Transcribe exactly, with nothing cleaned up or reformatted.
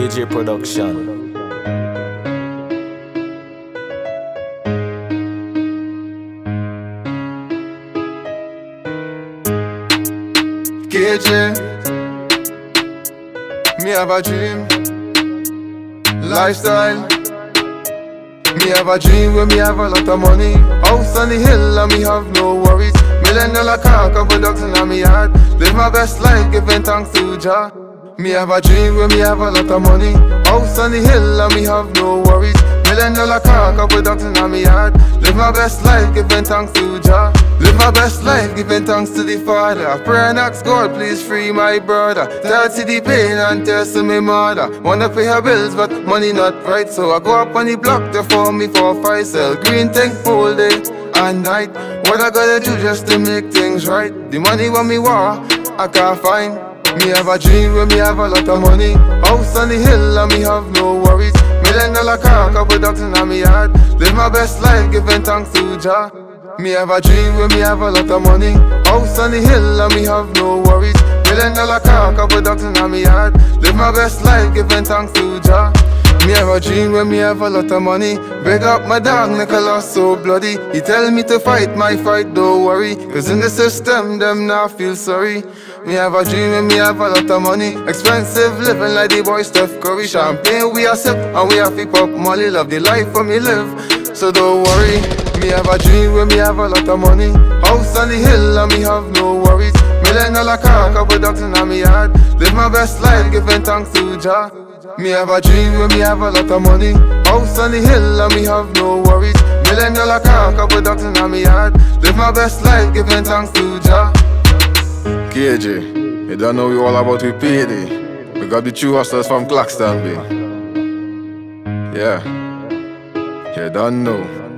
J Production. K J, me have a dream, lifestyle. Me have a dream where me have a lot of money, house on the hill and me have no worries. Million dollar car, couple dogs in me yard. Live my best life, giving thanks to Jah. Me have a dream where me have a lot of money, house on the hill and me have no worries. Million dollar car, couple dogs in me yard. Live my best life, giving thanks to Jah. Live my best life, giving thanks to the Father. I pray and ask God, please free my brother. Tell to the pain and test to my mother. Wanna pay her bills, but money not right. So I go up on the block to phone me for a five. Sell green thing all day and night. What I gotta do just to make things right? The money when me want, I can't find. Me have a dream where me have a lot of money, house on the hill and me have no worries. Million dollar car, couple dogs in me yard. Live my best life, giving thanks to Jah. Me have a dream where me have a lot of money, house on the hill and me have no worries. Million dollar car, couple dogs in me yard. Live my best life, giving thanks to Jah. Me have a dream where me have a lot of money. Big up my dog Nicholas, so bloody. He tell me to fight my fight, don't worry. Cause in the system, them now feel sorry. Me have a dream where me have a lot of money. Expensive living like the boy Steph Curry. Champagne we a sip and we have to pop Molly. Love the life for me live, so don't worry. Me have a dream where me have a lot of money, house on the hill and me have no worries. Million dollar car, couple dogs in me yard. Live my best life, giving thanks to Jah. Me have a dream where me have a lot of money, house on the hill and me have no worries. Million dollar car, couple dogs in me yard. Live my best life, giving thanks to Jah. K J, you don't know we all about we payday. We got the true hustlers from Claxton, babe. Yeah, you don't know.